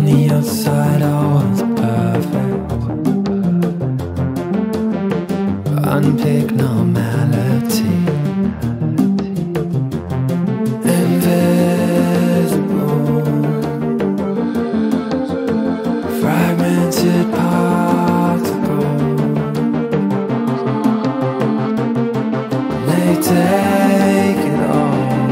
the outside all was perfect. Unpick normality. Invisible, fragmented particles. They take it all.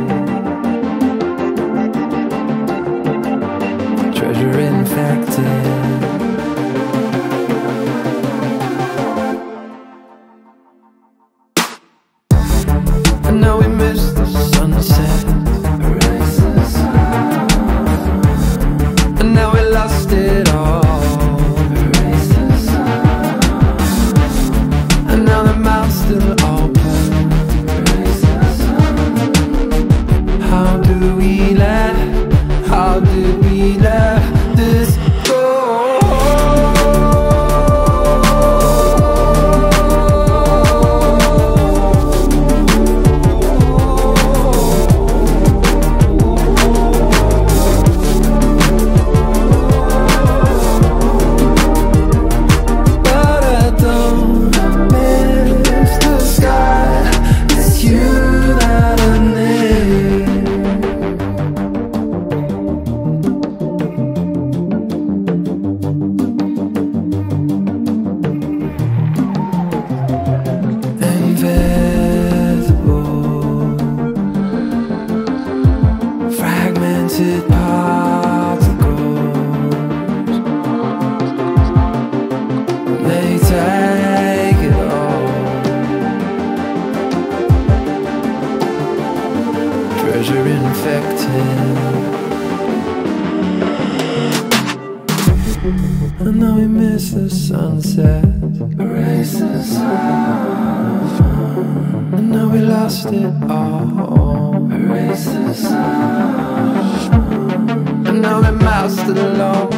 Treasure infected. And now we miss the sunset. And now we lost it all. And now the mouth's still open. How do we let this go? Fragmented particles, they take it all. Treasure infected. And now we miss the sunset. Erase the sun. And now we lost it all. Erase the sun. And now the mouse to the law.